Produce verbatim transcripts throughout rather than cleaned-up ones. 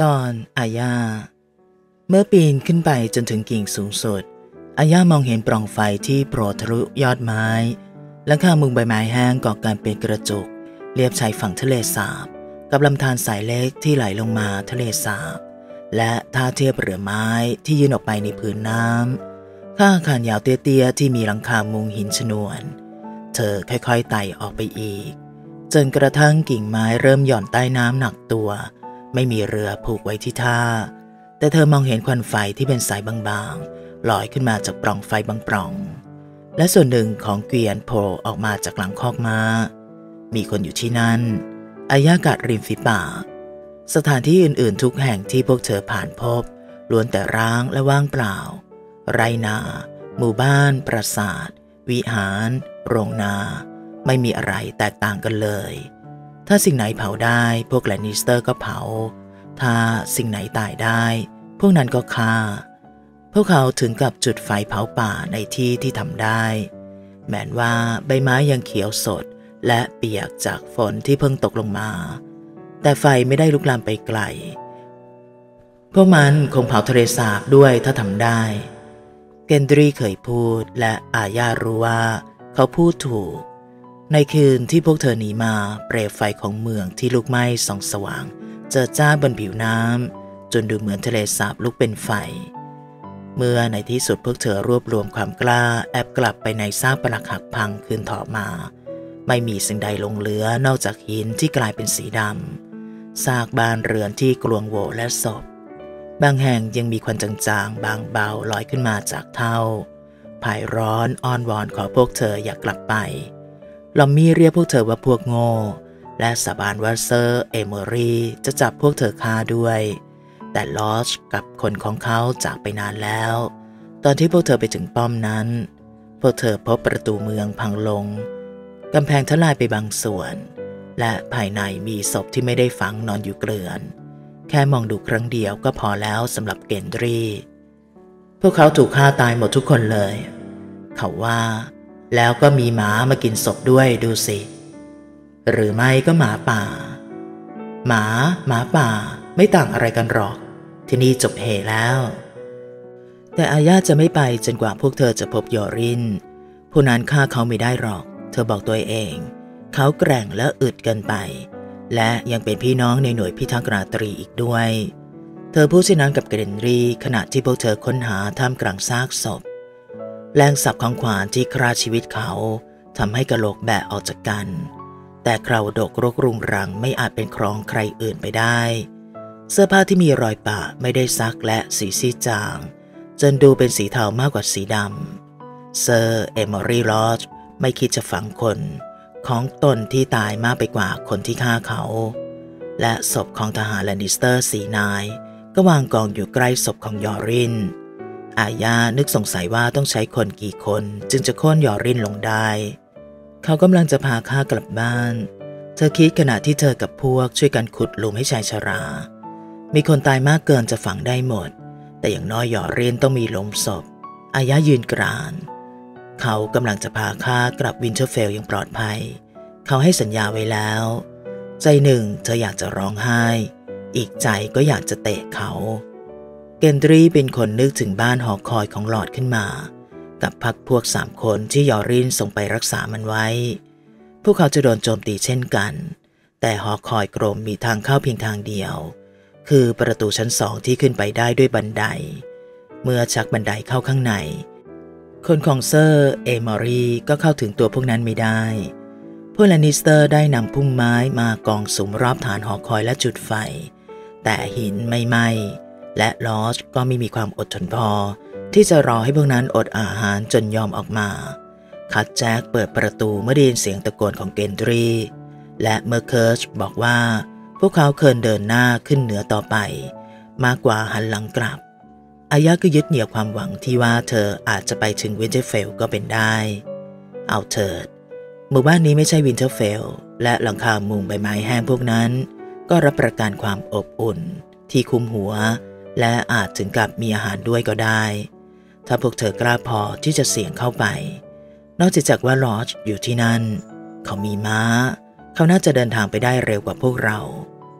ตอนอาญาเมื่อปีนขึ้นไปจนถึงกิ่งสูงสุดอาญามองเห็นปล่องไฟที่โผล่ทะลุยอดไม้หลังคามุงใบไม้แห้งก่อกันเป็นกระจุกเลียบชายฝั่งทะเลสาบกับลำธารสายเล็กที่ไหลลงมาทะเลสาบและท่าเทียบเรือไม้ที่ยื่นออกไปในพื้นน้ำข้างอาคารยาวเตี้ยๆที่มีหลังคามุงหินชนวนเธอค่อยๆไต่ออกไปอีกจนกระทั่งกิ่งไม้เริ่มหย่อนใต้น้ำหนักตัวไม่มีเรือผูกไว้ที่ท่าแต่เธอมองเห็นควันไฟที่เป็นสายบางๆลอยขึ้นมาจากปล่องไฟบางปล่องและส่วนหนึ่งของเกวียนโผล่ออกมาจากหลังคอกม้ามีคนอยู่ที่นั่นอาญากัดริมฝีปากสถานที่อื่นๆทุกแห่งที่พวกเธอผ่านพบล้วนแต่ร้างและว่างเปล่าไรนาหมู่บ้านปราสาทวิหารโรงนาไม่มีอะไรแตกต่างกันเลยถ้าสิ่งไหนเผาได้พวกแลนนิสเตอร์ก็เผาถ้าสิ่งไหนตายได้พวกนั้นก็ฆ่าพวกเขาถึงกับจุดไฟเผาป่าในที่ที่ทำได้แม้ว่าใบไม้ยังเขียวสดและเปียกจากฝนที่เพิ่งตกลงมาแต่ไฟไม่ได้ลุกลามไปไกลพวกมันคงเผาทะเลสาบด้วยถ้าทำได้เกนดรีเคยพูดและอาญารู้ว่าเขาพูดถูกในคืนที่พวกเธอหนีมาเปลวไฟของเมืองที่ลุกไหม้ส่องสว่างเจิดจ้าบนผิวน้ำจนดูเหมือนทะเลสาบลุกเป็นไฟเมื่อในที่สุดพวกเธอรวบรวมความกล้าแอบกลับไปในซากปรักหักพังคืนถอมาไม่มีสิ่งใดลงเหลือนอกจากหินที่กลายเป็นสีดำซากบ้านเรือนที่กลวงโหว่และศพบางแห่งยังมีควันจางๆบางเบาลอยขึ้นมาจากเท่าภายร้อนอ้อนวอนขอพวกเธออย่ากกลับไปลอมมี่เรียกพวกเธอว่าพวกโง่และสาบานว่าเซอร์เอเมอรี่จะจับพวกเธอฆ่าด้วยแต่ลอชกับคนของเขาจากไปนานแล้วตอนที่พวกเธอไปถึงป้อมนั้นพวกเธอพบประตูเมืองพังลงกำแพงทลายไปบางส่วนและภายในมีศพที่ไม่ได้ฝังนอนอยู่เกลื่อนแค่มองดูครั้งเดียวก็พอแล้วสำหรับเกนดรีพวกเขาถูกฆ่าตายหมดทุกคนเลยเขาว่าแล้วก็มีหมามากินศพด้วยดูสิหรือไม่ก็หมาป่าหมาหมาป่าไม่ต่างอะไรกันหรอกที่นี่จบเหแล้วแต่อาญาจะไม่ไปจนกว่าพวกเธอจะพบยอรินผู้นั้นฆ่าเขาไม่ได้หรอกเธอบอกตัวเองเขาแกร่งและอึดเกินไปและยังเป็นพี่น้องในหน่วยพิทักษ์ราตรีอีกด้วยเธอพูดเช่นนั้นกับเกรนรีขณะที่พวกเธอค้นหาท่ามกลางซากศพแรงสับของขวานที่ฆ่าชีวิตเขาทำให้กะโหลกแบะออกจากกันแต่คราวดกรกรุงรังไม่อาจเป็นครองใครอื่นไปได้เสื้อผ้าที่มีรอยปะไม่ได้ซักและสีซีดจางจนดูเป็นสีเทามากกว่าสีดำเซอร์เอมอรี่ลอจไม่คิดจะฝังคนของตนที่ตายมากไปกว่าคนที่ฆ่าเขาและศพของทหารแลนนิสเตอร์สี่นายก็วางกองอยู่ใกล้ศพของยอรินอาญานึกสงสัยว่าต้องใช้คนกี่คนจึงจะโค่นยอรินลงได้เขากำลังจะพาข้ากลับบ้านเธอคิดขณะที่เธอกับพวกช่วยกันขุดหลุมให้ชายชรามีคนตายมากเกินจะฝังได้หมดแต่อย่างน้อยยอรินต้องมีหลุมศพอาญายืนกรานเขากำลังจะพาข้ากลับวินเทอร์เฟลอย่างปลอดภัยเขาให้สัญญาไว้แล้วใจหนึ่งเธออยากจะร้องไห้อีกใจก็อยากจะเตะเขาเกนดรีเป็นคนนึกถึงบ้านหอคอยของหลอดขึ้นมากับพรรคพวกสามคนที่ยอรินส่งไปรักษามันไว้พวกเขาจะโดนโจมตีเช่นกันแต่หอคอยกรมมีทางเข้าเพียงทางเดียวคือประตูชั้นสองที่ขึ้นไปได้ด้วยบันไดเมื่อชักบันไดเข้าข้างในคนของเซอร์เอมอรี่ก็เข้าถึงตัวพวกนั้นไม่ได้พวกแลนนิสเตอร์ได้นำพุ่มไม้มากองสุมรอบฐานหอคอยและจุดไฟแต่หินไม่ไหม้และลอชก็ไม่มีความอดทนพอที่จะรอให้พวกนั้นอดอาหารจนยอมออกมาคัดแจ็คเปิดประตูเมื่อได้ยินเสียงตะโกนของเกนดรีและเมื่อเคิร์ชบอกว่าพวกเขาเคินเดินหน้าขึ้นเหนือต่อไปมากกว่าหันหลังกลับอาญาก็ยึดเหนี่ยวความหวังที่ว่าเธออาจจะไปถึงวินเทอร์เฟลก็เป็นได้เอาเถิดหมู่บ้านนี้ไม่ใช่วินเทอร์เฟลและหลังคามุงใบไม้แห้งพวกนั้นก็รับประกันความอบอุ่นที่คุ้มหัวและอาจถึงกับมีอาหารด้วยก็ได้ถ้าพวกเธอกล้าพอที่จะเสี่ยงเข้าไปนอกจากว่าลอจอยู่ที่นั่นเขามีม้าเขาน่าจะเดินทางไปได้เร็วกว่าพวกเรา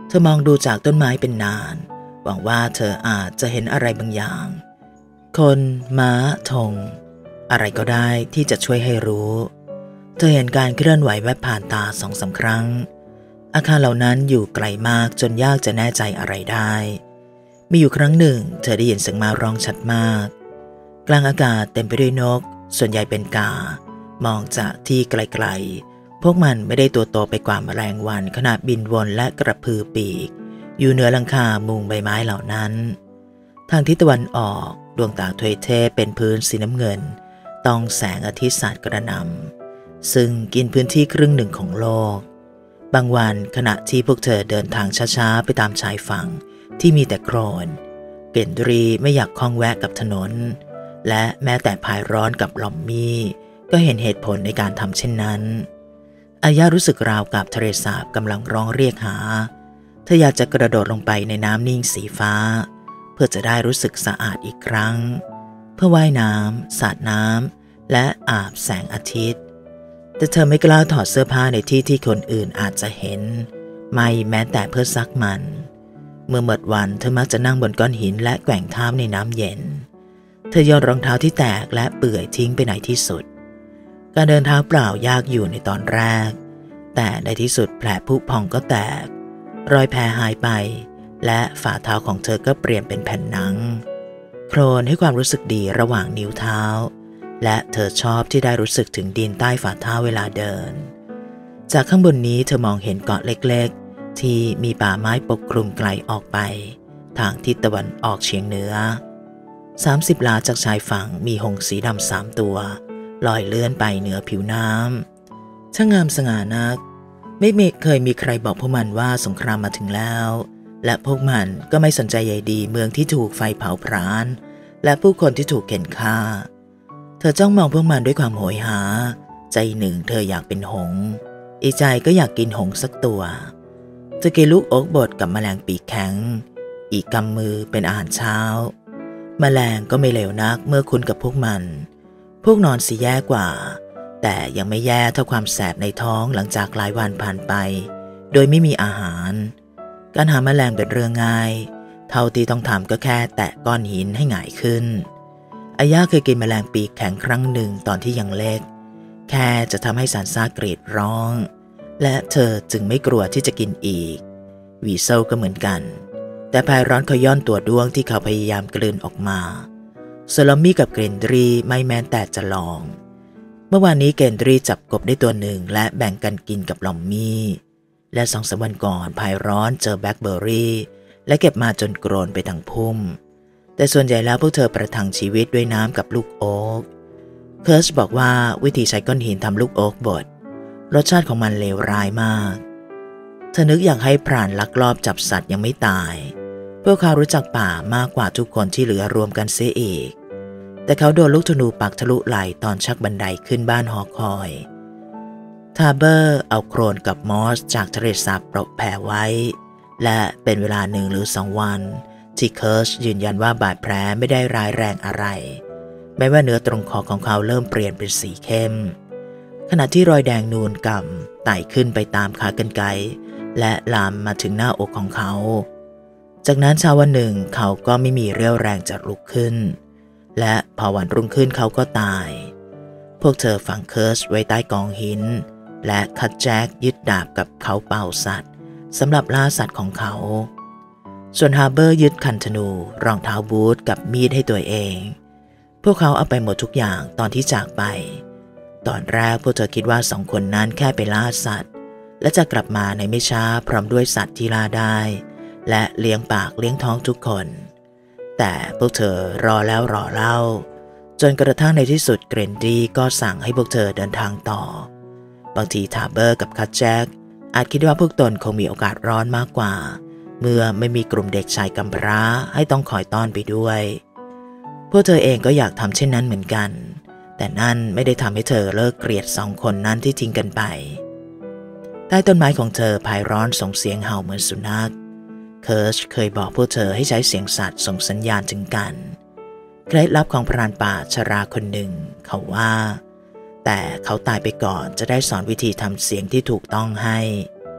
เธอมองดูจากต้นไม้เป็นนานหวังว่าเธออาจจะเห็นอะไรบางอย่างคนม้าธงอะไรก็ได้ที่จะช่วยให้รู้เธอเห็นการเคลื่อนไหวแวบผ่านตาสองสาครั้งอาคารเหล่านั้นอยู่ไกลมากจนยากจะแน่ใจอะไรได้มีอยู่ครั้งหนึ่งเธอได้ยินเสียงม้าร้องชัดมากกลางอากาศเต็มไปด้วยนกส่วนใหญ่เป็นกามองจากที่ไกลๆพวกมันไม่ได้ตัวโตไปกว่าแมลงวันขณะบินวนและกระพือปีกอยู่เหนือหลังคามุงใบไม้เหล่านั้นทางทิศตะวันออกดวงตาทวยเทพเป็นพื้นสีน้ำเงินต้องแสงอาทิตย์สาดกระหน่ำซึ่งกินพื้นที่ครึ่งหนึ่งของโลกบางวันขณะที่พวกเธอเดินทางช้าๆไปตามชายฝั่งที่มีแต่โคลนเกนดรีไม่อยากคล้องแวะกับถนนและแม้แต่พายร้อนกับลอมมี่ก็เห็นเหตุผลในการทำเช่นนั้นอายารู้สึกราวกับทะเลสาบกำลังร้องเรียกหาเธออยากจะกระโดดลงไปในน้ำนิ่งสีฟ้าเพื่อจะได้รู้สึกสะอาดอีกครั้งเพื่อว่ายน้ำสาดน้ำและอาบแสงอาทิตย์แต่เธอไม่กล้าถอดเสื้อผ้าในที่ที่คนอื่นอาจจะเห็นไม่แม้แต่เพื่อซักมันเมื่อหมดวันเธอมักจะนั่งบนก้อนหินและแกว่งเท้าในน้ำเย็นเธอโยนรองเท้าที่แตกและเปื่อยทิ้งไปไหนที่สุดการเดินเท้าเปล่ายากอยู่ในตอนแรกแต่ในที่สุดแผลผุพองก็แตกรอยแผลหายไปและฝ่าเท้าของเธอก็เปลี่ยนเป็นแผ่นหนังโคลนให้ความรู้สึกดีระหว่างนิ้วเท้าและเธอชอบที่ได้รู้สึกถึงดินใต้ฝ่าเท้าเวลาเดินจากข้างบนนี้เธอมองเห็นเกาะเล็กๆที่มีป่าไม้ปกคลุมไกลออกไปทางทิศตะวันออกเฉียงเหนือสามสิบลาจากชายฝั่งมีหงส์สีดำสามตัวลอยเลื่อนไปเหนือผิวน้ำช่างงามสง่านักไม่เคยมีใครบอกพวกมันว่าสงครามมาถึงแล้วและพวกมันก็ไม่สนใจใยดีเมืองที่ถูกไฟเผาผลาญและผู้คนที่ถูกเข็นฆ่าเธอจ้องมองพวกมันด้วยความโหยหาใจหนึ่งเธออยากเป็นหงส์อีกใจก็อยากกินหงส์สักตัวเธอกินลูกโอ๊กบดกับแมลงปีกแข็งอีกกำมือเป็นอาหารเช้าแมลงก็ไม่เลวนักเมื่อคุ้นกับพวกมันพวกนอนสิแย่กว่าแต่ยังไม่แย่เท่าความแสบในท้องหลังจากหลายวันผ่านไปโดยไม่มีอาหารการหาแมลงเป็นเรื่องง่ายเท่าที่ต้องทำก็แค่แตะก้อนหินให้หงายขึ้นอาย่าเคยกินแมลงปีกแข็งครั้งหนึ่งตอนที่ยังเล็กแค่จะทำให้สันซ่ากรีดร้องและเธอจึงไม่กลัวที่จะกินอีกวีเซลก็เหมือนกันแต่ภายร้อนเขาย่อนตัวด้วงที่เขาพยายามกลืนออกมาโซลอมมี่กับเกรนดรีไม่แม้แต่จะลองเมื่อวานนี้เกรนดรีจับกบได้ตัวหนึ่งและแบ่งกันกินกับลอมมี่และสองสามวันก่อนภายร้อนเจอแบล็คเบอร์รี่และเก็บมาจนโกรนไปทั้งพุ่มแต่ส่วนใหญ่แล้วพวกเธอประทังชีวิตด้วยน้ำกับลูกโอ๊กเคิร์ชบอกว่าวิธีใช้ก้อนหินทำลูกโอ๊กบดรสชาติของมันเลวร้ายมากเธอนึกอยากให้พรานลักลอบจับสัตว์ยังไม่ตายพวกเขารู้จักป่ามากกว่าทุกคนที่เหลือรวมกันเสียอีกแต่เขาโดนลูกธนูปักทะลุไหล่ตอนชักบันไดขึ้นบ้านหอคอยทาเบอร์เอาโครนกับมอสจากทะเลสาบโปรแผ่ไว้และเป็นเวลาหนึ่งหรือสองวันที่เคิร์ชยืนยันว่าบาดแผลไม่ได้ร้ายแรงอะไรแม้ว่าเนื้อตรงคอของเขาเริ่มเปลี่ยนเป็นสีเข้มขณะที่รอยแดงนูนกำไต่ขึ้นไปตามขากรรไกรและลามมาถึงหน้าอกของเขาจากนั้นเช้าวันหนึ่งเขาก็ไม่มีเรี่ยวแรงจะลุกขึ้นและพอวันรุ่งขึ้นเขาก็ตายพวกเธอฝังเคิร์ชไว้ใต้กองหินและคัดแจ็คยึดดาบกับเขาเป่าสัตว์สำหรับล่าสัตว์ของเขาส่วนฮาร์เบอร์ยึดคันธนูรองเท้าบูทกับมีดให้ตัวเองพวกเขาเอาไปหมดทุกอย่างตอนที่จากไปตอนแรกพวกเธอคิดว่าสองคนนั้นแค่ไปล่าสัตว์และจะกลับมาในไม่ช้าพร้อมด้วยสัตว์ที่ล่าได้และเลี้ยงปากเลี้ยงท้องทุกคนแต่พวกเธอรอแล้วรอเล่าจนกระทั่งในที่สุดเกรนดี้ก็สั่งให้พวกเธอเดินทางต่อบางทีทาเบอร์กับคัตแจ็คอาจคิดว่าพวกตนคงมีโอกาสร้อนมากกว่าเมื่อไม่มีกลุ่มเด็กชายกำพร้าให้ต้องคอยต้อนไปด้วยพวกเธอเองก็อยากทำเช่นนั้นเหมือนกันแต่นั่นไม่ได้ทำให้เธอเลิกเกลียดสองคนนั้นที่ทิ้งกันไปใต้ต้นไม้ของเธอภายร้อนส่งเสียงเห่าเหมือนสุนัขเคิร์ชเคยบอกพวกเธอให้ใช้เสียงสัตว์ส่งสัญญาณถึงกันเคล็ดลับของพรานป่าชราคนหนึ่งเขาว่าแต่เขาตายไปก่อนจะได้สอนวิธีทำเสียงที่ถูกต้องให้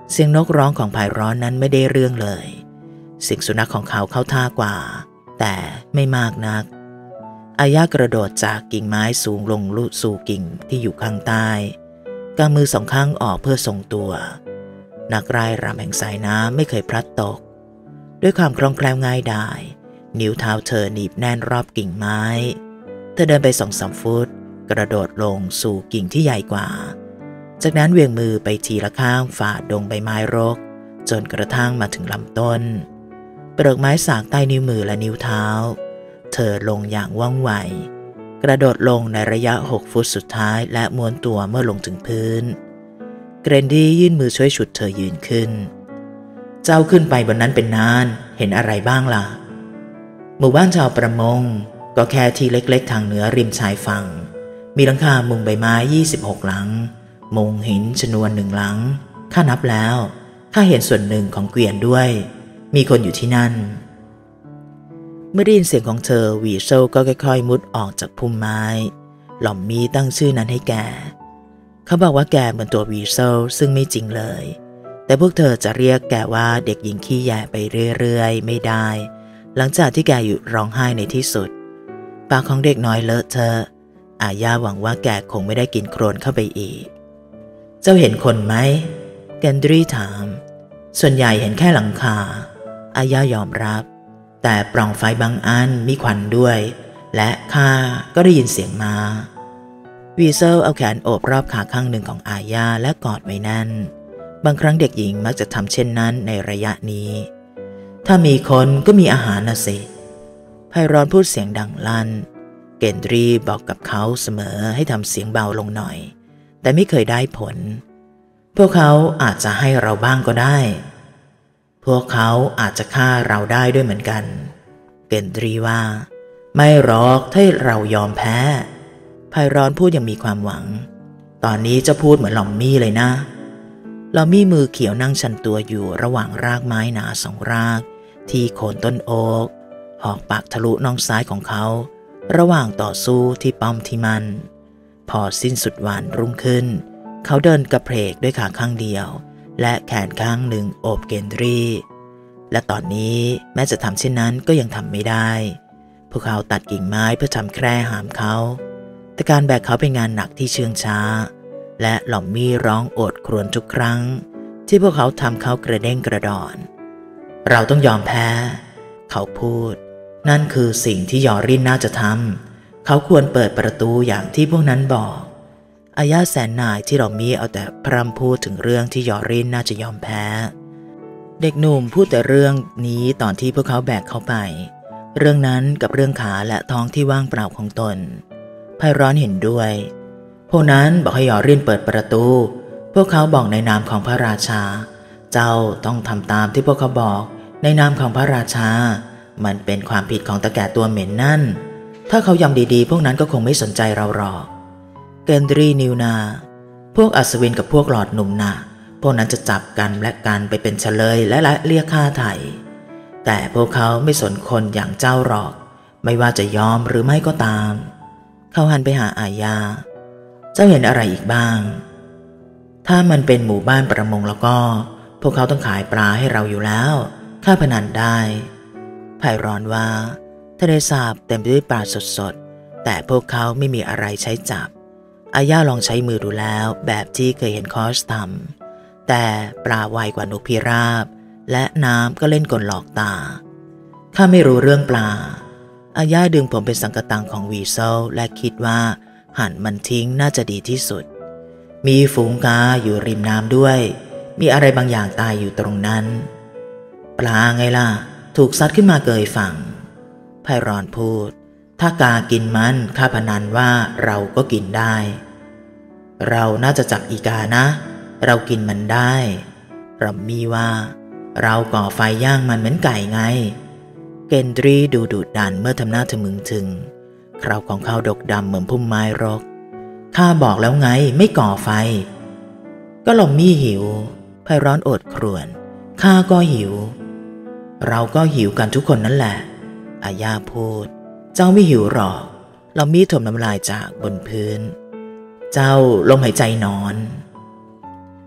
เสียงนกร้องของไพร้อนนั้นไม่ได้เรื่องเลยเสียงสุนัขของเขาเข้าท่ากว่าแต่ไม่มากนักอาญากระโดดจากกิ่งไม้สูงลงลุสู่กิ่งที่อยู่ข้างใต้กางมือสองข้างออกเพื่อทรงตัวนักร่ายรำแห่งสายน้ำไม่เคยพลัดตกด้วยความคล่องแคล่วง่ายดายนิ้วเท้าเธอหนีบแน่นรอบกิ่งไม้เธอเดินไปสองสามฟุตกระโดดลงสู่กิ่งที่ใหญ่กว่าจากนั้นเวียงมือไปทีละข้างฝ่าดงใบไม้รกจนกระทั่งมาถึงลำต้นเปลือกไม้สากใต้นิ้วมือและนิ้วเท้าเธอลงอย่างว่องไวกระโดดลงในระยะหกฟุตสุดท้ายและม้วนตัวเมื่อลงถึงพื้นเกรนดี้ยื่นมือช่วยฉุดเธอยืนขึ้นเจ้าขึ้นไปบนนั้นเป็นนานเห็นอะไรบ้างล่ะหมู่บ้านชาวประมงก็แค่ที่เล็กๆทางเหนือริมชายฝั่งมีหลังคามุงใบไม้ยี่สิบหกหลังมุงหินชนวนหนึ่งหลังข้านับแล้วข้าเห็นส่วนหนึ่งของเกวียนด้วยมีคนอยู่ที่นั่นเมื่อได้ยินเสียงของเธอวีโซก็ค่อยๆมุดออกจากพุ่มไม้หล่อมมีตั้งชื่อนั้นให้แกเขาบอกว่าแกเหมือนตัววีโซซึ่งไม่จริงเลยแต่พวกเธอจะเรียกแกว่าเด็กหญิงขี้แยไปเรื่อยๆไม่ได้หลังจากที่แกหยุดร้องไห้ในที่สุดปากของเด็กน้อยเลอะเทอะอาญาหวังว่าแกคงไม่ได้กินโคลนเข้าไปอีกเจ้าเห็นคนไหมแกนดรีถามส่วนใหญ่เห็นแค่หลังคาอาญายอมรับแต่ปล่องไฟบางอันมีควันด้วยและข้าก็ได้ยินเสียงมาวีเซลเอาแขนโอบรอบขาข้างหนึ่งของอาญาและกอดไว้แน่นบางครั้งเด็กหญิงมักจะทำเช่นนั้นในระยะนี้ถ้ามีคนก็มีอาหารนะสิไพร้อนพูดเสียงดังลั่นเกนดรีบอกกับเขาเสมอให้ทำเสียงเบาลงหน่อยแต่ไม่เคยได้ผลพวกเขาอาจจะให้เราบ้างก็ได้พวกเขาอาจจะฆ่าเราได้ด้วยเหมือนกันเกนดรีว่าไม่หรอกถ้าเรายอมแพ้ไพร้อนพูดอย่างมีความหวังตอนนี้จะพูดเหมือนลอมมี่เลยนะลอมมี่มือเขียวนั่งชันตัวอยู่ระหว่างรากไม้หนาสองรากที่โคนต้นโอ๊กหอกปากทะลุน่องซ้ายของเขาระหว่างต่อสู้ที่ป้อมที่มันพอสิ้นสุดวันรุ่งขึ้นเขาเดินกระเพกด้วยขาข้างเดียวและแขนข้างหนึ่งโอบเกนดรีและตอนนี้แม้จะทำเช่นนั้นก็ยังทำไม่ได้พวกเขาตัดกิ่งไม้เพื่อทำแคร่หามเขาแต่การแบกเขาเป็นงานหนักที่เชื่องช้าและหล่อมมี่ร้องโอดครวญทุกครั้งที่พวกเขาทำเขากระเด้งกระดอนเราต้องยอมแพ้เขาพูดนั่นคือสิ่งที่ยอรินน่าจะทำเขาควรเปิดประตูอย่างที่พวกนั้นบอกอาญาแสนนายที่เรามีเอาแต่พร่ำพูดถึงเรื่องที่ยอรินน่าจะยอมแพ้เด็กหนุ่มพูดแต่เรื่องนี้ตอนที่พวกเขาแบกเขาไปเรื่องนั้นกับเรื่องขาและท้องที่ว่างเปล่าของตนไพร้อนเห็นด้วยพวกนั้นบอกให้ยอรินเปิดประตูพวกเขาบอกในนามของพระราชาเจ้าต้องทำตามที่พวกเขาบอกในนามของพระราชามันเป็นความผิดของตะแก่ตัวเหม็นนั่นถ้าเขายำดีๆพวกนั้นก็คงไม่สนใจเราหรอกเกนดรีนิวนาพวกอัศวินกับพวกหลอดหนุ่มนะพวกนั้นจะจับกันและกันไปเป็นเฉลยและเรียกค่าไถ่แต่พวกเขาไม่สนคนอย่างเจ้าหรอกไม่ว่าจะยอมหรือไม่ก็ตามเขาหันไปหาอาญาเจ้าเห็นอะไรอีกบ้างถ้ามันเป็นหมู่บ้านประมงแล้วก็พวกเขาต้องขายปลาให้เราอยู่แล้วค่าพนันได้ไพร้อนว่าทะเลสาบเต็มไปด้วยปลาสดๆแต่พวกเขาไม่มีอะไรใช้จับอาญาลองใช้มือดูแล้วแบบที่เคยเห็นคอสทำแต่ปลาไวกว่านกพิราบและน้ำก็เล่นกลหลอกตาข้าไม่รู้เรื่องปลาอาญาดึงผมเป็นสังกตังของวีโซลและคิดว่าหั่นมันทิ้งน่าจะดีที่สุดมีฝูงกาอยู่ริมน้ำด้วยมีอะไรบางอย่างตายอยู่ตรงนั้นปลาไงล่ะถูกซัดขึ้นมาเกยฝั่งไพร้อนพูดถ้ากากินมันข้าพนันว่าเราก็กินได้เราน่าจะจับอีกานะเรากินมันได้รัมมี่ว่าเราก่อไฟย่างมันเหมือนไก่ไงเกนดรีดูดุดันเมื่อทำหน้าทะมึงถึงคราวของเขาดกดำเหมือนพุ่มไม้รกข้าบอกแล้วไงไม่ก่อไฟก็ลอมมี่หิวไพร้อนโอดครวญข้าก็หิวเราก็หิวกันทุกคนนั่นแหละอาญาพูดเจ้าไม่หิวหรอกลอมมี่ถมน้ำลายจากบนพื้นเจ้าลมหายใจนอน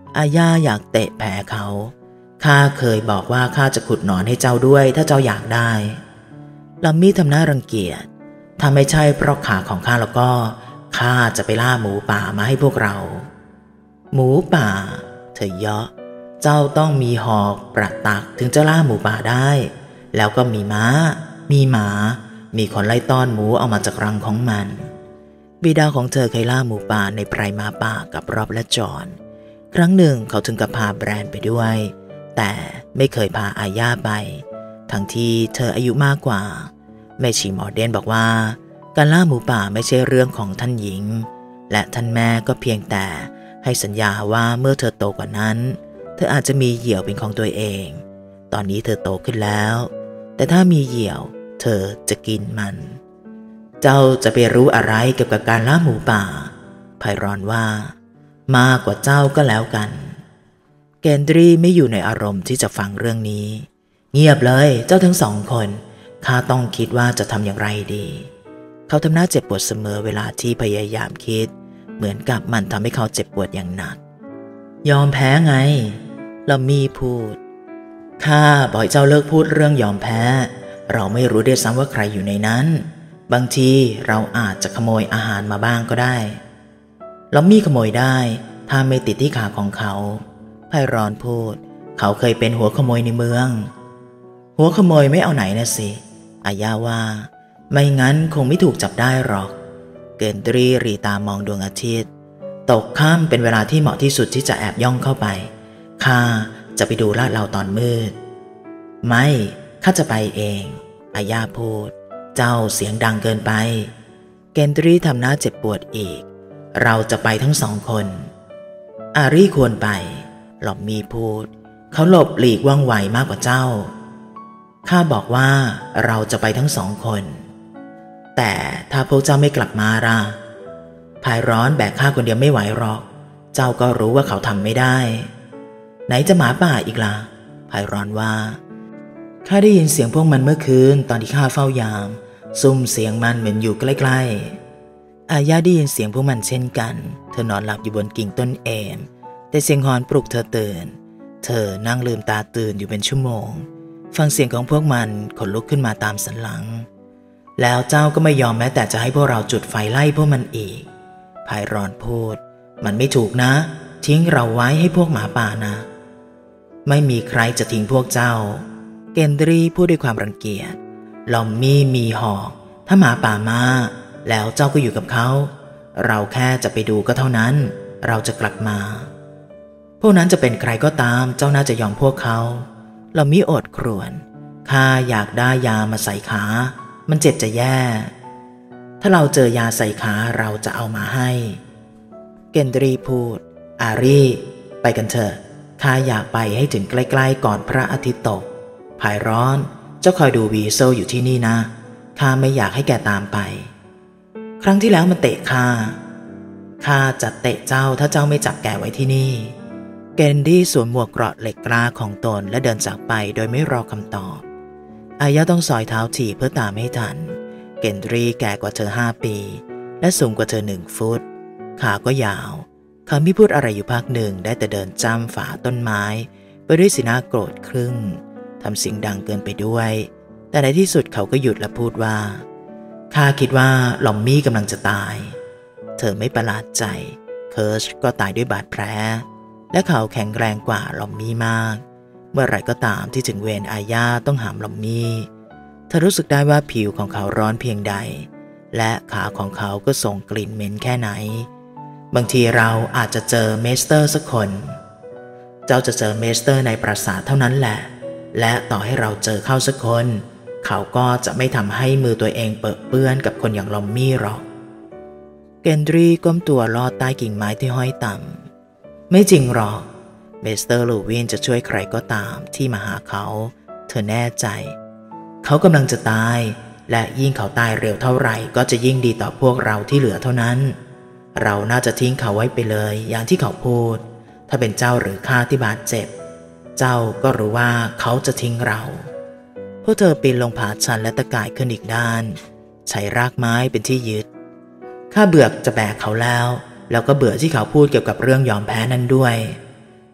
อาญาอยากเตะแผลเขาข้าเคยบอกว่าข้าจะขุดหนอนให้เจ้าด้วยถ้าเจ้าอยากได้ลัมมี่ทำหน้ารังเกียจถ้าไม่ใช่เพราะขาของข้าแล้วก็ข้าจะไปล่าหมูป่ามาให้พวกเราหมูป่าเธอเยาะเจ้าต้องมีหอกประตักถึงจะล่าหมูป่าได้แล้วก็มีม้ามีหมามีคนไล่ต้อนหมูออกมาจากรังของมันบิดาของเธอเคยล่าหมูป่าในไพรมาป่ากับรอบและจอนครั้งหนึ่งเขาถึงกับพาแบรนด์ไปด้วยแต่ไม่เคยพาอาญาไปทั้งที่เธออายุมากกว่าแม่ชีมอร์เดนบอกว่าการล่าหมูป่าไม่ใช่เรื่องของท่านหญิงและท่านแม่ก็เพียงแต่ให้สัญญาว่าเมื่อเธอโตกว่านั้นเธออาจจะมีเหยี่ยวเป็นของตัวเองตอนนี้เธอโตขึ้นแล้วแต่ถ้ามีเหยี่ยวเธอจะกินมันเจ้าจะไปรู้อะไรเกี่ยวกับการล่าหมูป่าไพรอนว่ามากกว่าเจ้าก็แล้วกันเกนดรีไม่อยู่ในอารมณ์ที่จะฟังเรื่องนี้เงียบเลยเจ้าทั้งสองคนข้าต้องคิดว่าจะทำอย่างไรดีเขาทำหน้าเจ็บปวดเสมอเวลาที่พยายามคิดเหมือนกับมันทำให้เขาเจ็บปวดอย่างหนักยอมแพ้ไงลัมมี่พูดข้าบอกเจ้าเลิกพูดเรื่องยอมแพ้เราไม่รู้ด้วยซ้ำว่าใครอยู่ในนั้นบางทีเราอาจจะขโมยอาหารมาบ้างก็ได้ลัมมี่ขโมยได้ถ้าไม่ติดที่ขาของเขาไพรอนพูดเขาเคยเป็นหัวขโมยในเมืองหัวขโมยไม่เอาไหนนะสิอาญาว่าไม่งั้นคงไม่ถูกจับได้หรอกเกนดรีรีตามองดวงอาทิตย์ตกค่ำเป็นเวลาที่เหมาะที่สุดที่จะแอบย่องเข้าไปข้าจะไปดูลาดเราตอนมืดไม่ข้าจะไปเองอาญาพูดเจ้าเสียงดังเกินไปเกนดรีทำหน้าเจ็บปวดอีกเราจะไปทั้งสองคนอารีควรไปหลอมมีพูดเขาหลบหลีกว่องไวมากกว่าเจ้าข้าบอกว่าเราจะไปทั้งสองคนแต่ถ้าพวกเจ้าไม่กลับมาล่ะภายร้อนแบกข้าคนเดียวไม่ไหวหรอกเจ้าก็รู้ว่าเขาทำไม่ได้ไหนจะหมาป่าอีกล่ะภายร้อนว่าข้าได้ยินเสียงพวกมันเมื่อคืนตอนที่ข้าเฝ้ายามซุ่มเสียงมันเหมือนอยู่ใกล้ๆอาญาได้ยินเสียงพวกมันเช่นกันเธอนอนหลับอยู่บนกิ่งต้นเอมแต่เสียงฮอนปลุกเธอตื่นเธอนั่งลืมตาตื่นอยู่เป็นชั่วโมงฟังเสียงของพวกมันขนลุกขึ้นมาตามสันหลังแล้วเจ้าก็ไม่ยอมแม้แต่จะให้พวกเราจุดไฟไล่พวกมันอีกภายรอนพูดมันไม่ถูกนะทิ้งเราไว้ให้พวกหมาป่านะไม่มีใครจะทิ้งพวกเจ้าเกนดรีพูดด้วยความรังเกียจลอมมี่มีหอกถ้าหมาป่ามาแล้วเจ้าก็อยู่กับเขาเราแค่จะไปดูก็เท่านั้นเราจะกลับมาพวกนั้นจะเป็นใครก็ตามเจ้าน่าจะยอมพวกเขาลอมมี่อดครวญข้าอยากได้ยามาใส่ขามันเจ็บจะแย่ถ้าเราเจอยาใส่ขาเราจะเอามาให้เกนดรีพูดอารีไปกันเถอะข้าอยากไปให้ถึงใกล้ๆก่อนพระอาทิตย์ตกภายร้อนเจ้าคอยดูวีโซอยู่ที่นี่นะข้าไม่อยากให้แกตามไปครั้งที่แล้วมันเตะข้าข้าจะเตะเจ้าถ้าเจ้าไม่จับแกไว้ที่นี่เกนดี้สวมหมวกเกราะเหล็กกล้าของตนและเดินจากไปโดยไม่รอคำตอบอาญาต้องสอยเท้าถีบเพื่อตามให้ทันเกนดรีแก่กว่าเธอห้าปีและสูงกว่าเธอหนึ่งฟุตขาก็ยาวเขาไม่พูดอะไรอยู่พักหนึ่งได้แต่เดินจ้ำฝ่าต้นไม้ไปด้วยสีหน้าโกรธครึ่งทำเสียงดังเกินไปด้วยแต่ในที่สุดเขาก็หยุดและพูดว่าข้าคิดว่าลอมมี่กำลังจะตายเธอไม่ประหลาดใจเคิร์ชก็ตายด้วยบาดแผลและเขาแข็งแรงกว่าลอมมี่มากเมื่อไหร่ก็ตามที่ถึงเวรอาญาต้องหามลอมมี่เธอรู้สึกได้ว่าผิวของเขาร้อนเพียงใดและขาของเขาก็ส่งกลิ่นเหม็นแค่ไหนบางทีเราอาจจะเจอเมสเตอร์สักคนเจ้าจะเจอเมสเตอร์ในปราสาทเท่านั้นแหละและต่อให้เราเจอเข้าสักคนเขาก็จะไม่ทำให้มือตัวเองเปื้อนเปื้อนกับคนอย่างลอมมี่หรอกเกนดรีก้มตัวลอดใต้กิ่งไม้ที่ห้อยต่ำไม่จริงหรอกเมสเตอร์ลูวินจะช่วยใครก็ตามที่มาหาเขาเธอแน่ใจเขากำลังจะตายและยิ่งเขาตายเร็วเท่าไหร่ก็จะยิ่งดีต่อพวกเราที่เหลือเท่านั้นเราน่าจะทิ้งเขาไว้ไปเลยอย่างที่เขาพูดถ้าเป็นเจ้าหรือข้าที่บาดเจ็บเจ้าก็รู้ว่าเขาจะทิ้งเราพวกเธอปีนลงผาชันและตะก่ายขึ้นอีกด้านใช้รากไม้เป็นที่ยึดข้าเบื่อจะแบกเขาแล้วแล้วก็เบื่อที่เขาพูดเกี่ยวกับเรื่องยอมแพ้นั่นด้วย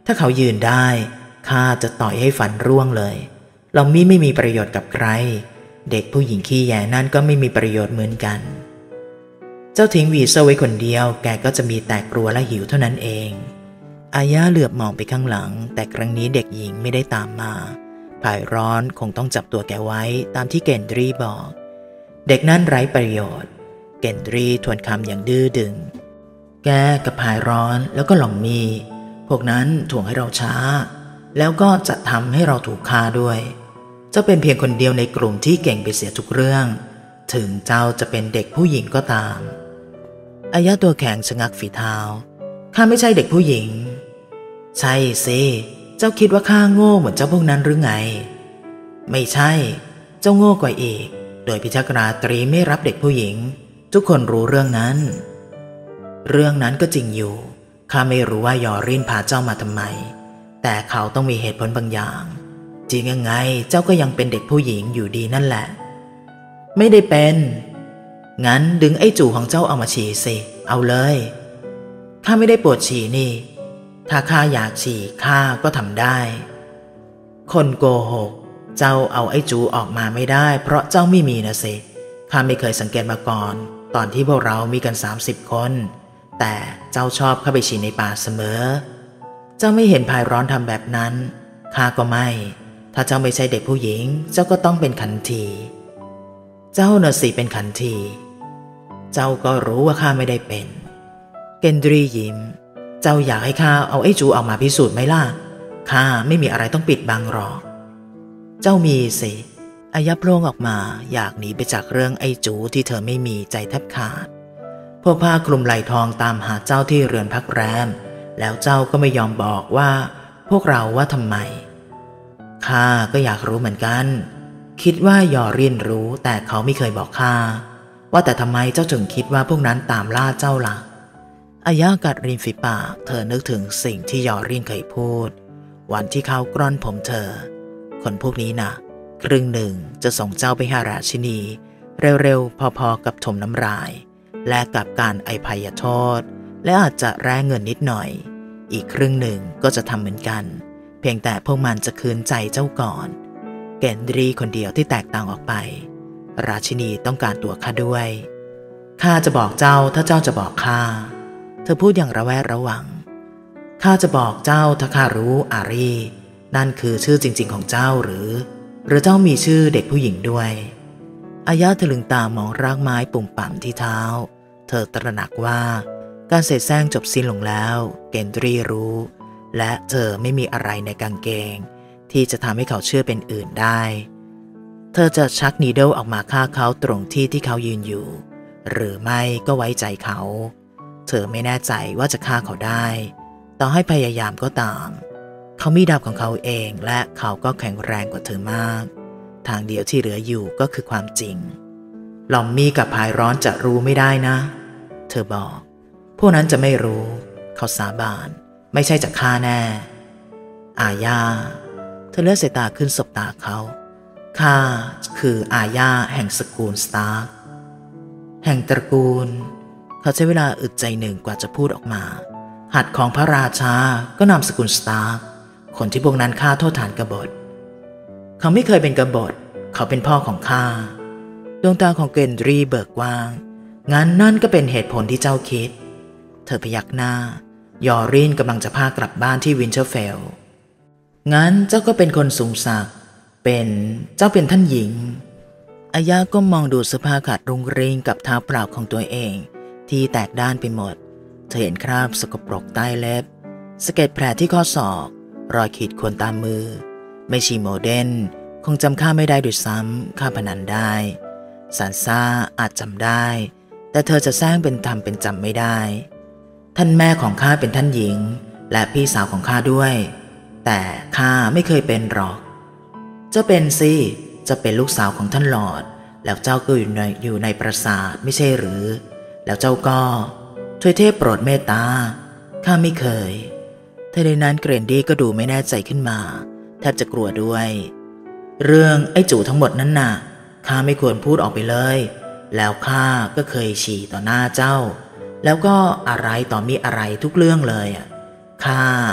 ถ้าเขายืนได้ข้าจะต่อยให้ฟันร่วงเลยลอมมี่ไม่มีประโยชน์กับใครเด็กผู้หญิงขี้แย่นั่นก็ไม่มีประโยชน์เหมือนกันเจ้าทิ้งวีเซอร์ไว้คนเดียวแกก็จะมีแต่กลัวและหิวเท่านั้นเองอาย่าเหลือบมองไปข้างหลังแต่ครั้งนี้เด็กหญิงไม่ได้ตามมาภายร้อนคงต้องจับตัวแกไว้ตามที่เกนดรีบอกเด็กนั่นไร้ประโยชน์เกนดรีทวนคำอย่างดื้อดึงแกกับภายร้อนแล้วก็หล่อมมีพวกนั้นถ่วงให้เราช้าแล้วก็จะทำให้เราถูกฆ่าด้วยเจ้าเป็นเพียงคนเดียวในกลุ่มที่เก่งไปเสียทุกเรื่องถึงเจ้าจะเป็นเด็กผู้หญิงก็ตามอายะตัวแข็งชะงักฝีเท้าข้าไม่ใช่เด็กผู้หญิงใช่สิเจ้าคิดว่าข้าโง่เหมือนเจ้าพวกนั้นหรือไงไม่ใช่เจ้าโง่กว่าอีกโดยพิทักษ์ราตรีไม่รับเด็กผู้หญิงทุกคนรู้เรื่องนั้นเรื่องนั้นก็จริงอยู่ข้าไม่รู้ว่ายอรินพาเจ้ามาทำไมแต่เขาต้องมีเหตุผลบางอย่างจริงยังไงเจ้าก็ยังเป็นเด็กผู้หญิงอยู่ดีนั่นแหละไม่ได้เป็นงั้นดึงไอ้จู่ของเจ้าเอามาฉี่สิเอาเลยข้าไม่ได้ปวดฉี่นี่ถ้าข้าอยากฉี่ข้าก็ทำได้คนโกหกเจ้าเอาไอ้จูออกมาไม่ได้เพราะเจ้าไม่มีนะสิข้าไม่เคยสังเกตมาก่อนตอนที่พวกเรามีกันสามสิบคนแต่เจ้าชอบเข้าไปฉี่ในป่าเสมอเจ้าไม่เห็นภายร้อนทำแบบนั้นข้าก็ไม่ถ้าเจ้าไม่ใช่เด็กผู้หญิงเจ้าก็ต้องเป็นขันทีเจ้าน่ะสิเป็นขันทีเจ้าก็รู้ว่าข้าไม่ได้เป็นเกนดรียิ้มเจ้าอยากให้ข้าเอาไอ้จูออกมาพิสูจน์ไหมล่ะข้าไม่มีอะไรต้องปิดบังหรอกเจ้ามีสิอายะโพล่งออกมาอยากหนีไปจากเรื่องไอ้จูที่เธอไม่มีใจแทบขาดพวกผ้าคลุมไหล่ทองตามหาเจ้าที่เรือนพักแรมแล้วเจ้าก็ไม่ยอมบอกว่าพวกเราว่าทำไมข้าก็อยากรู้เหมือนกันคิดว่ายอรินรู้แต่เขาไม่เคยบอกข้าว่าแต่ทำไมเจ้าถึงคิดว่าพวกนั้นตามล่าเจ้าล่ะอายะกัดริมฝีปากเธอนึกถึงสิ่งที่ยอรินเคยพูดวันที่เขากร่อนผมเธอคนพวกนี้นะครึ่งหนึ่งจะส่งเจ้าไปหาราชินีเร็วๆพอๆกับถมน้ำลายและกับการอภัยโทษและอาจจะแลกเงินนิดหน่อยอีกครึ่งหนึ่งก็จะทำเหมือนกันเพียงแต่พวกมันจะคืนใจเจ้าก่อนเกนดรีคนเดียวที่แตกต่างออกไปราชินีต้องการตัวข้าด้วยข้าจะบอกเจ้าถ้าเจ้าจะบอกข้าเธอพูดอย่างระแวดระวังข้าจะบอกเจ้าถ้าข้ารู้อารีนั่นคือชื่อจริงๆของเจ้าหรือหรือเจ้ามีชื่อเด็กผู้หญิงด้วยอายะทะลึงตามองรากไม้ปุ่มป่ำที่เท้าเธอตระหนักว่าการเสแสร้งจบสิ้นลงแล้วเกนดรีรู้และเธอไม่มีอะไรในกางเกงที่จะทำให้เขาเชื่อเป็นอื่นได้เธอจะชักนีเดิลออกมาฆ่าเขาตรงที่ที่เขายืนอยู่หรือไม่ก็ไว้ใจเขาเธอไม่แน่ใจว่าจะฆ่าเขาได้ต่อให้พยายามก็ตามเขามีดาบของเขาเองและเขาก็แข็งแรงกว่าเธอมากทางเดียวที่เหลืออยู่ก็คือความจริงหล่อมมี่กับภายร้อนจะรู้ไม่ได้นะเธอบอกพวกนั้นจะไม่รู้เขาสาบานไม่ใช่จะฆ่าแน่อาญาเธอเลื่อนสายตาขึ้นสบตาเขาข้าคืออาญาแห่งสกุลสตาร์แห่งตระกูลเขาใช้เวลาอึดใจหนึ่งกว่าจะพูดออกมาหัดของพระราชาก็นามสกุลสตาร์คนที่พวกนั้นฆ่าโทษฐานกบฏเขาไม่เคยเป็นกบฏเขาเป็นพ่อของข้าดวงตาของเกนดรีเบิกกว้างงั้นนั่นก็เป็นเหตุผลที่เจ้าคิดเธอพยักหน้ายอรินกำลังจะพากลับบ้านที่วินเทอร์เฟลงั้นเจ้าก็เป็นคนสูงศักดิ์เป็นเจ้าเป็นท่านหญิงอายะก็มองดูเสื้อผ้าขาดรุงริงกับเท้าเปล่าของตัวเองที่แตกด้านไปหมดเธอเห็นคราบสกปรกใต้เล็บสะเก็ดแผลที่ข้อศอกรอยขีดข่วนตามมือไม่ชีโมเดนคงจำข้าไม่ได้ด้วยซ้ำข้าพนันได้ซานซ่าอาจจำได้แต่เธอจะสร้างเป็นทำเป็นจำไม่ได้ท่านแม่ของข้าเป็นท่านหญิงและพี่สาวของข้าด้วยแต่ข้าไม่เคยเป็นหรอกเจ้าเป็นสิจะเป็นลูกสาวของท่านหลอร์ดแล้วเจ้าก็อยู่ในอยู่ในปราสาทไม่ใช่หรือแล้วเจ้าก็ช่วยเทพโปรดเมตตาข้าไม่เคยทันใดนั้นเกรนดี้ก็ดูไม่แน่ใจขึ้นมาแทบจะกลัวด้วยเรื่องไอ้จู่ทั้งหมดนั้นน่ะข้าไม่ควรพูดออกไปเลยแล้วข้าก็เคยฉี่ต่อหน้าเจ้าแล้วก็อะไรต่อมีอะไรทุกเรื่องเลยอ่ะข้า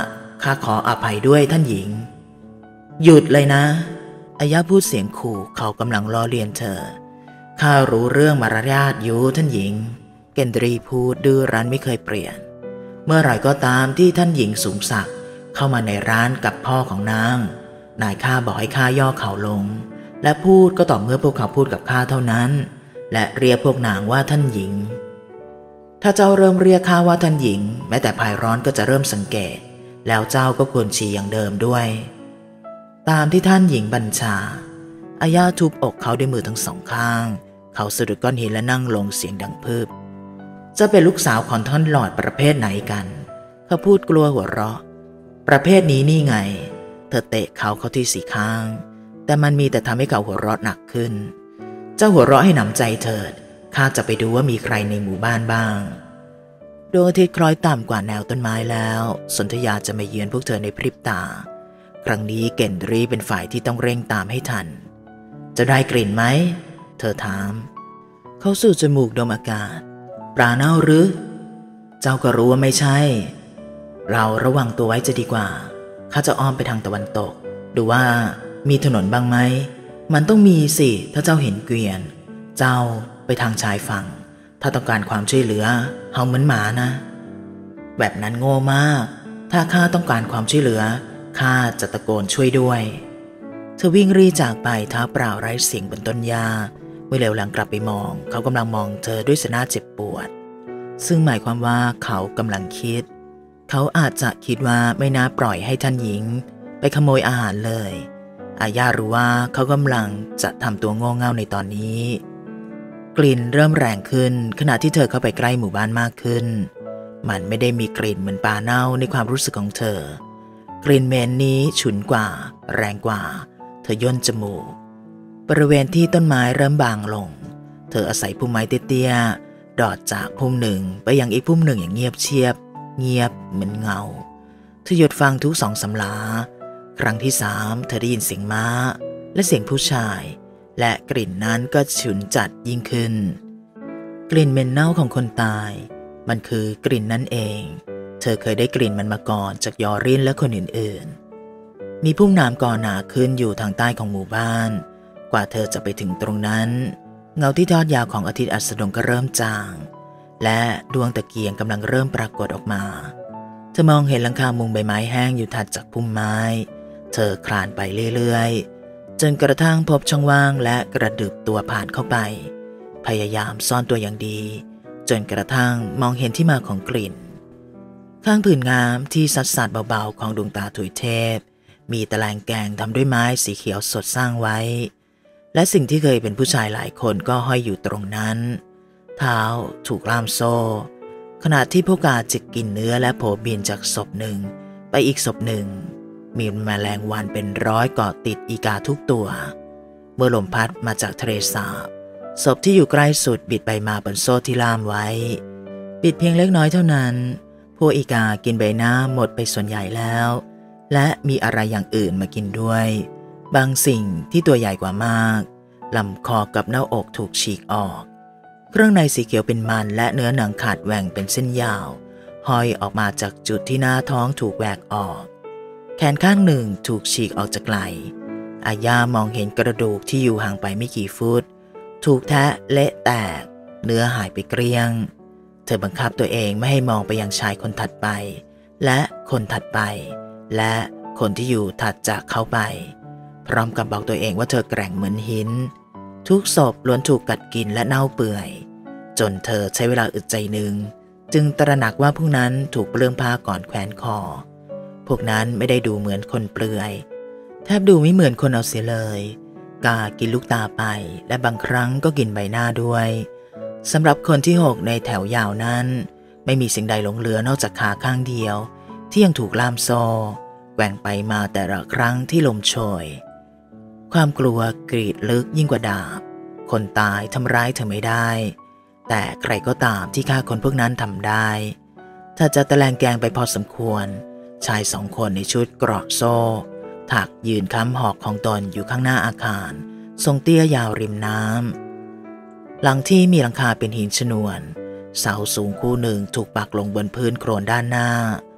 ข้าขออภัยด้วยท่านหญิงหยุดเลยนะอายะพูดเสียงขู่เขากำลังล้อเลียนเธอข้ารู้เรื่องมารยาทอยู่ท่านหญิงเกนดรีพูดดื้อรั้นไม่เคยเปลี่ยนเมื่อไหร่ก็ตามที่ท่านหญิงสูงศักดิ์เข้ามาในร้านกับพ่อของนางนายข้าบอกให้ข้าย่อเข่าลงและพูดก็ต่อเมื่อพวกเขาพูดกับข้าเท่านั้นและเรียกพวกนางว่าท่านหญิงถ้าเจ้าเริ่มเรียกข้าว่าท่านหญิงแม้แต่ภายร้อนก็จะเริ่มสังเกตแล้วเจ้าก็ควรชี้อย่างเดิมด้วยตามที่ท่านหญิงบัญชาอาญาทุบอกเขาด้วยมือทั้งสองข้างเขาสะดุดก้อนหินและนั่งลงเสียงดังพึบจะเป็นลูกสาวของท่านหลอดประเภทไหนกันเขาพูดกลัวหัวเราะประเภทนี้นี่ไงเธอเตะเขาเข้าที่สีข้างแต่มันมีแต่ทำให้เขาหัวเราะหนักขึ้นเจ้าหัวเราะให้หนำใจเถิดข้าจะไปดูว่ามีใครในหมู่บ้านบ้างดวงอาทิตย์คล้อยต่ำกว่าแนวต้นไม้แล้วสนธยาจะมาเยือนพวกเธอในพริบตาครั้งนี้เกนดรีเป็นฝ่ายที่ต้องเร่งตามให้ทันจะได้กลิ่นไหมเธอถามเขาสูดจมูกดมอากาศปลาเน่าหรือเจ้าก็รู้ว่าไม่ใช่เราระวังตัวไว้จะดีกว่าข้าจะอ้อมไปทางตะวันตกดูว่ามีถนนบ้างไหมมันต้องมีสิถ้าเจ้าเห็นเกวียนเจ้าไปทางชายฝั่งถ้าต้องการความช่วยเหลือเฮาเหมือนหมานะแบบนั้นโง่มากถ้าข้าต้องการความช่วยเหลือข้าจะตะโกนช่วยด้วยเธอวิ่งรีจากไปเท้าเปล่าไร้เสียงบนต้นหญ้าเมื่อเหลียวหลังกลับไปมองเขากำลังมองเธอด้วยสีหน้าเจ็บปวดซึ่งหมายความว่าเขากำลังคิดเขาอาจจะคิดว่าไม่น่าปล่อยให้ท่านหญิงไปขโมยอาหารเลยอาญารู้ว่าเขากำลังจะทำตัวโง่เง่าในตอนนี้กลิ่นเริ่มแรงขึ้นขณะที่เธอเข้าไปใกล้หมู่บ้านมากขึ้นมันไม่ได้มีกลิ่นเหมือนปลาเน่าในความรู้สึกของเธอกลิ่นเหม็นนี้ฉุนกว่าแรงกว่าเธอย่นจมูกบริเวณที่ต้นไม้เริ่มบางลงเธออาศัยพุ่มไม้เตี้ยๆดอดจากพุ่มหนึ่งไปยังอีกพุ่มหนึ่งอย่างเงียบเชียบเงียบเหมือนเงาเธอหยุดฟังทุกสองสำลาครั้งที่สามเธอได้ยินเสียงม้าและเสียงผู้ชายและกลิ่นนั้นก็ฉุนจัดยิ่งขึ้นกลิ่นเหม็นเน่าของคนตายมันคือกลิ่นนั่นเองเธอเคยได้กลิ่นมันมาก่อนจากยอรินและคนอื่นๆมีพุ่มน้ำก่อหนาขึ้นอยู่ทางใต้ของหมู่บ้านกว่าเธอจะไปถึงตรงนั้นเงาที่ทอดยาวของอาทิตย์อัสดงก็เริ่มจางและดวงตะเกียงกำลังเริ่มปรากฏออกมาเธอมองเห็นหลังคามุงใบไม้แห้งอยู่ถัดจากพุ่มไม้เธอคลานไปเรื่อยๆจนกระทั่งพบช่องว่างและกระดึบตัวผ่านเข้าไปพยายามซ่อนตัวอย่างดีจนกระทั่งมองเห็นที่มาของกลิ่นข้างผืนงามที่สัดสัดเบาๆของดวงตาถุยเทพมีตะแลงแกงทำด้วยไม้สีเขียวสดสร้างไว้และสิ่งที่เคยเป็นผู้ชายหลายคนก็ห้อยอยู่ตรงนั้นเท้าถูกล่ามโซ่ขณะที่พวกกาจิกกินเนื้อและโผบินจากศพหนึ่งไปอีกศพหนึ่งมีแมลงวันเป็นร้อยเกาะติดอีกาทุกตัวเมื่อลมพัดมาจากทะเลสาบศพที่อยู่ใกล้สุดบิดไปมาบนโซ่ที่ล่ามไว้บิดเพียงเล็กน้อยเท่านั้นพวกอีกากินใบหน้าหมดไปส่วนใหญ่แล้วและมีอะไรอย่างอื่นมากินด้วยบางสิ่งที่ตัวใหญ่กว่ามากลำคอกับหน้าอกถูกฉีกออกเครื่องในสีเขียวเป็นมันและเนื้อหนังขาดแหว่งเป็นเส้นยาวห้อยออกมาจากจุดที่หน้าท้องถูกแหวกออกแขนข้างหนึ่งถูกฉีกออกจากไหล่อาญามองเห็นกระดูกที่อยู่ห่างไปไม่กี่ฟุตถูกแทะเละแตกเนื้อหายไปเกลี้ยงเธอบังคับตัวเองไม่ให้มองไปยังชายคนถัดไปและคนถัดไปและคนที่อยู่ถัดจากเขาไปพร้อมกับบอกตัวเองว่าเธอแกร่งเหมือนหินทุกศพล้วนถูกกัดกินและเน่าเปื่อยจนเธอใช้เวลาอึดใจหนึ่งจึงตระหนักว่าพวกนั้นถูกเปลื้องผ้าก่อนแขวนคอพวกนั้นไม่ได้ดูเหมือนคนเปลือยแทบดูไม่เหมือนคนเอาเสียเลยกากินลูกตาไปและบางครั้งก็กินใบหน้าด้วยสำหรับคนที่หกในแถวยาวนั้นไม่มีสิ่งใดหลงเหลือนอกจากขาข้างเดียวที่ยังถูกล่ามโซ่แกว่งไปมาแต่ละครั้งที่ลมโชยความกลัวกรีดลึกยิ่งกว่าดาบคนตายทำร้ายเธอไม่ได้แต่ใครก็ตามที่ฆ่าคนพวกนั้นทำได้ถ้าจะตะแลงแกงไปพอสมควรชายสองคนในชุดเกราะโซ่ถักยืนค้ำหอกของตนอยู่ข้างหน้าอาคารทรงเตี้ยยาวริมน้ำหลังที่มีหลังคาเป็นหินชนวนเสาสูงคู่หนึ่งถูกปักลงบนพื้นโคลนด้านหน้า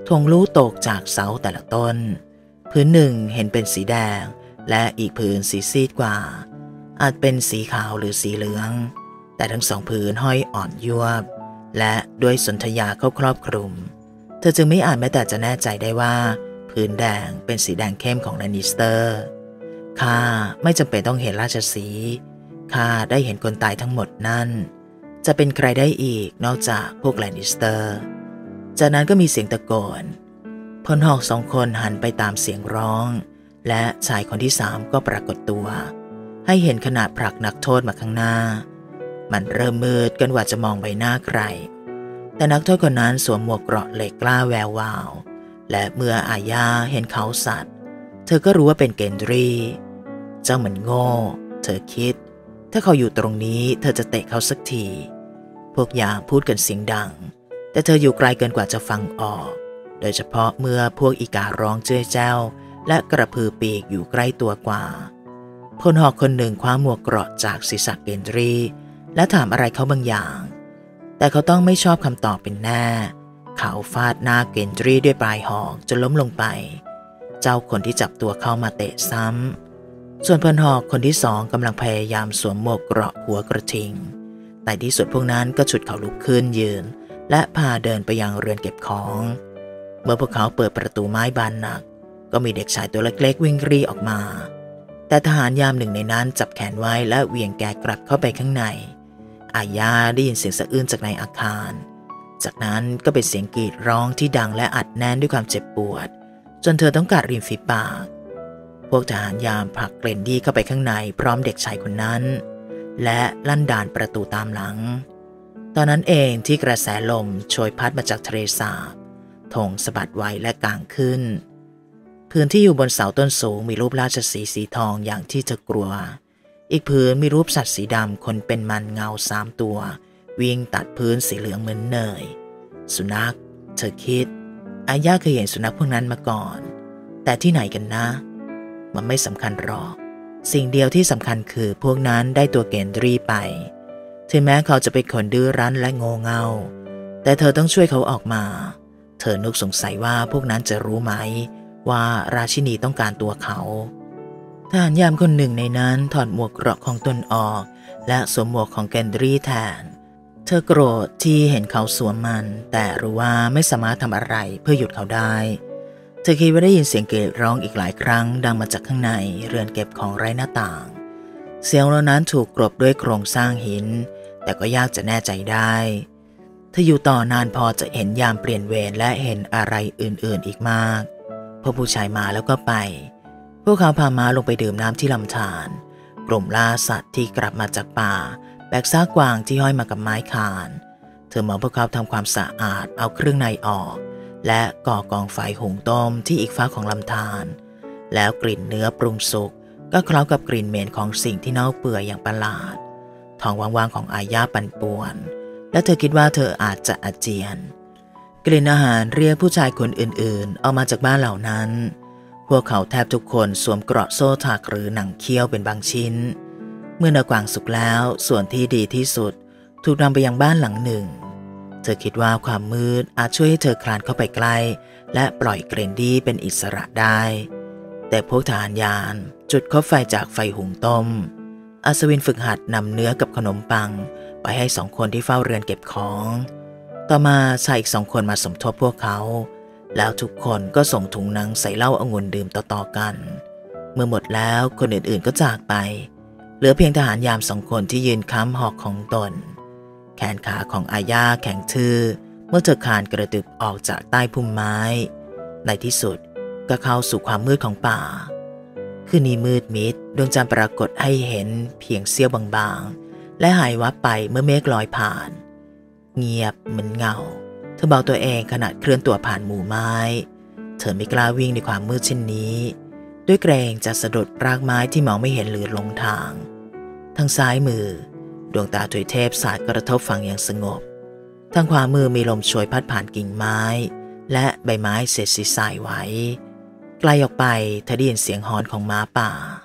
ธงลู่ตกจากเสาแต่ละต้นพื้นหนึ่งเห็นเป็นสีแดงและอีกผืนสีซีดกว่าอาจเป็นสีขาวหรือสีเหลืองแต่ทั้งสองผืนห้อยอ่อนยวบและด้วยสนธยาเข้าครอบคลุมเธอจึงไม่อาจแม้แต่จะแน่ใจได้ว่าผืนแดงเป็นสีแดงเข้มของแลนนิสเตอร์ข้าไม่จำเป็นต้องเห็นราชสีห์ข้าได้เห็นคนตายทั้งหมดนั่นจะเป็นใครได้อีกนอกจากพวกแลนนิสเตอร์จากนั้นก็มีเสียงตะโกนพลหอกสองคนหันไปตามเสียงร้องและชายคนที่สามก็ปรากฏตัวให้เห็นขณะผลักนักโทษมาข้างหน้ามันเริ่มมืดเกินกว่าจะมองใบหน้าใครแต่นักโทษคนนั้นสวมหมวกเกราะเหล็กกล้าแวววาวและเมื่ออาญาเห็นเขาสัตว์เธอก็รู้ว่าเป็นเกนดรีเจ้าเหมือนโง่เธอคิดถ้าเขาอยู่ตรงนี้เธอจะเตะเขาสักทีพวกยามพูดกันเสียงดังแต่เธออยู่ไกลเกินกว่าจะฟังออกโดยเฉพาะเมื่อพวกอีการ้องเจ้ยแจ้วและกระพือปีกอยู่ใกล้ตัวกว่าพลหอกคนหนึ่งคว้าหมวกเกราะจากศีรษะเกนดรีและถามอะไรเขาบางอย่างแต่เขาต้องไม่ชอบคำตอบเป็นแน่เขาฟาดหน้าเกนดรีด้วยปลายหอกจนล้มลงไปเจ้าคนที่จับตัวเข้ามาเตะซ้ำส่วนพลหอกคนที่สองกำลังพยายามสวมหมวกเกราะหัวกระทิงแต่ที่สุดพวกนั้นก็ฉุดเขาลุกขึ้นยืนและพาเดินไปยังเรือนเก็บของเมื่อพวกเขาเปิดประตูไม้บานหนักก็มีเด็กชายตัวเล็กๆวิ่งรีออกมาแต่ทหารยามหนึ่งในนั้นจับแขนไว้และเหวี่ยงแกกลับเข้าไปข้างในอาญาได้ยินเสียงสะอื้นจากในอาคารจากนั้นก็เป็นเสียงกรีดร้องที่ดังและอัดแน่นด้วยความเจ็บปวดจนเธอต้องกัดริมฝีปากพวกทหารยามผลักเกรนดี้เข้าไปข้างในพร้อมเด็กชายคนนั้นและลั่นด่านประตูตามหลังตอนนั้นเองที่กระแสลมโชยพัดมาจากทะเลสาบธงสะบัดไวและกางขึ้นพื้นที่อยู่บนเสาต้นสูงมีรูปราชสีห์สีทองอย่างที่เธอกลัวอีกพื้นมีรูปสัตว์สีดำคนเป็นมันเงาสามตัววิ่งตัดพื้นสีเหลืองเหมือนเนยสุนัขเธอคิดอาญาเคยเห็นสุนัขพวกนั้นมาก่อนแต่ที่ไหนกันนะมันไม่สำคัญหรอกสิ่งเดียวที่สำคัญคือพวกนั้นได้ตัวเกนดรีไปถึงแม้เขาจะเป็นคนดื้อรั้นและโง่เง่าแต่เธอต้องช่วยเขาออกมาเธอนึกสงสัยว่าพวกนั้นจะรู้ไหมว่าราชินีต้องการตัวเขาทหารยามคนหนึ่งในนั้นถอดหมวกเกราะของตนออกและสวมหมวกของเกนดรีแทนเธอโกรธที่เห็นเขาสวมมันแต่รู้ว่าไม่สามารถทำอะไรเพื่อหยุดเขาได้เธอคิดว่าได้ยินเสียงกรีดร้องอีกหลายครั้งดังมาจากข้างในเรือนเก็บของไร้หน้าต่างเสียงเหล่านั้นถูกกลบด้วยโครงสร้างหินแต่ก็ยากจะแน่ใจได้เธออยู่ต่อนานพอจะเห็นยามเปลี่ยนเวรและเห็นอะไรอื่นๆอีกมากพอผู้ชายมาแล้วก็ไปพวกเขาพาม้าลงไปดื่มน้ำที่ลำธารกลุ่มล่าสัตว์ที่กลับมาจากป่าแบกซากกวางที่ห้อยมากับไม้คานเธอมองพวกเขาทำความสะอาดเอาเครื่องในออกและก่อกองไฟหุงต้มที่อีกฝ้าของลำธารแล้วกลิ่นเนื้อปรุงสุกก็เคล้ากับกลิ่นเหม็นของสิ่งที่เน่าเปื่อยอย่างประหลาดท้องว่างๆของอาญาปั่นป่วนและเธอคิดว่าเธออาจจะอาเจียนกลิ่นอาหารเรียกผู้ชายคนอื่นๆออกมาจากบ้านเหล่านั้นพวกเขาแทบทุกคนสวมเกราะโซ่ถักหรือหนังเขี้ยวเป็นบางชิ้นเมื่อเนื้อกวางสุกแล้วส่วนที่ดีที่สุดถูกนำไปยังบ้านหลังหนึ่งเธอคิดว่าความมืดอาจช่วยให้เธอคลานเข้าไปใกล้และปล่อยเกรนดี้เป็นอิสระได้แต่พวกทหารยามจุดคบไฟจากไฟหุงต้มอัศวินฝึกหัดนำเนื้อกับขนมปังไปให้สองคนที่เฝ้าเรือนเก็บของต่อมาชายอีกสองคนมาสมทบพวกเขาแล้วทุกคนก็ส่งถุงหนังใส่เหล้าองุ่นดื่มต่อๆกันเมื่อหมดแล้วคนอื่นๆก็จากไปเหลือเพียงทหารยามสองคนที่ยืนค้ำหอกของตนแขนขาของอาญาแข็งทื่อเมื่อเธอคลานกระดึบออกจากใต้พุ่มไม้ในที่สุดก็เข้าสู่ความมืดของป่าคืนนี้มืดมิดดวงจันทร์ปรากฏให้เห็นเพียงเสี้ยวบางๆและหายวับไปเมื่อเมฆลอยผ่านเงียบเหมือนเงาเธอบอกตัวเองขณะเคลื่อนตัวผ่านหมู่ไม้เธอไม่กล้าวิ่งในความมืดเช่นนี้ด้วยเกรงจะสะดุดรากไม้ที่มองไม่เห็นหรือหลงทางทางซ้ายมือดวงตาถวยเทพสาดกระทบฝั่งอย่างสงบทางขวามือมีลมโชยพัดผ่านกิ่งไม้และใบไม้เศษสีสายไว้ไกลออกไปเธอได้ยินเสียงหอนของม้าป่า